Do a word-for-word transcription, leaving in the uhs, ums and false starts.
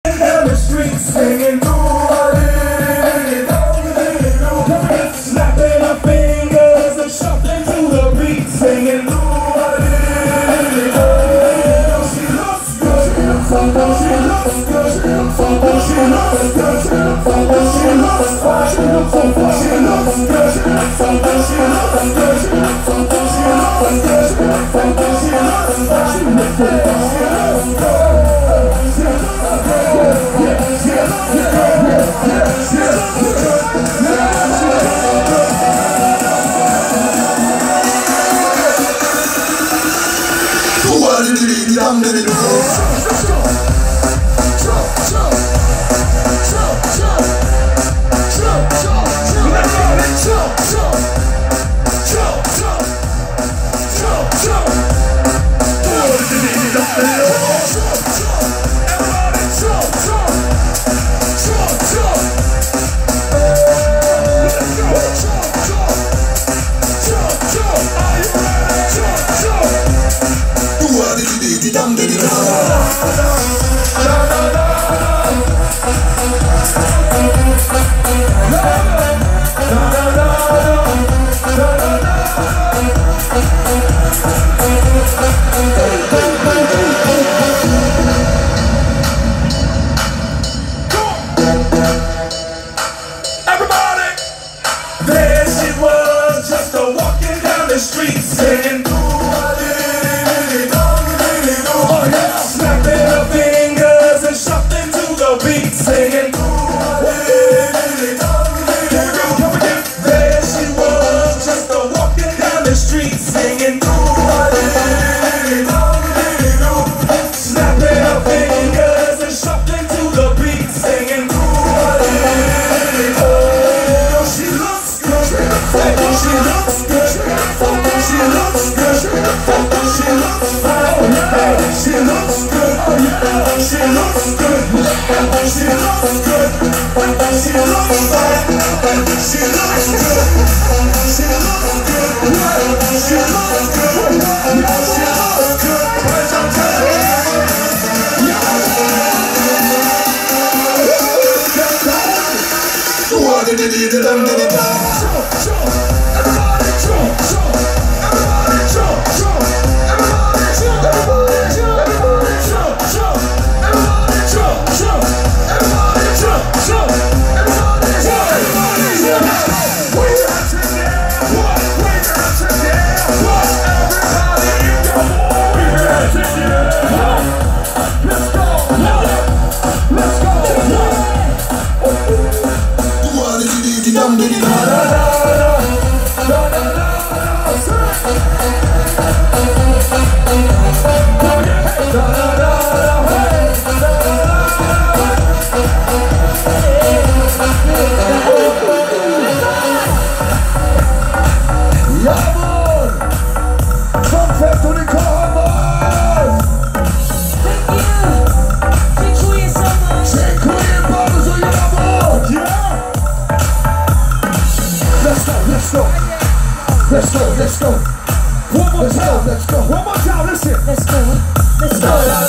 Down the street singing, snapping our fingers and shuffling to the beat, singing. She looks good, she looks good, she looks good, she looks good, she looks good, she looks fine, she looks good, she looks good, she looks good, she looks good, she looks good, she looks good, she looks good, she looks fine, she looks good, she looks good. Street singing, snapping her fingers and shuffling to the beat, singing. There she was, just a walking down the street singing, snapping her fingers and shuffling to the beat, singing. Oh, she looks good, she looks good, she looks good. She looks good, she looks fine, she looks good, she looks good, she looks good, she looks fine, she looks good, she looks good, she looks good, she looks good. Everybody jump, jump. Everybody jump, jump. Everybody jump, everybody jump, everybody jump, jump. Everybody jump, jump. Everybody jump, jump. Everybody jump, everybody jump. We got to get what? We got to get what? Everybody in the war. We got to get what? Let's go, let's go. What did you do? Dum dum dum. Let's go, let's go. One more time, let's go. One more time, listen. Let's go, let's go.